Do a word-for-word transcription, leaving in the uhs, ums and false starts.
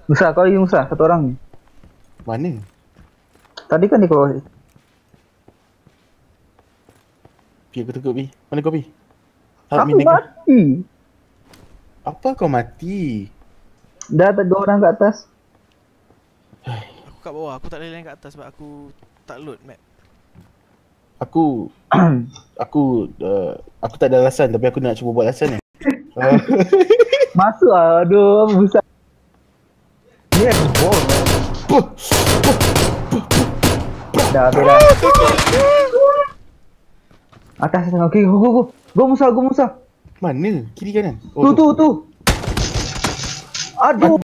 Musa, kau lagi Musa, satu orang ni. Mana? Tadi kan di bawah. Pi aku takut Pi. Mana kau Pi? Help Aku me nigga. mati. Apa kau mati? Dah ada dua orang kat atas. Aku kat bawah, aku tak boleh lain kat atas sebab aku tak load map. Aku aku uh, aku tak ada alasan tapi aku nak cuba buat alasan ni. uh, Masuk lah, aduh Musa. Yes, ball. Dah habis dah. Atas sana, okey, go go go. Go Musa, go Musa. Mana? Kiri kanan? Tu tu tu. Aduh.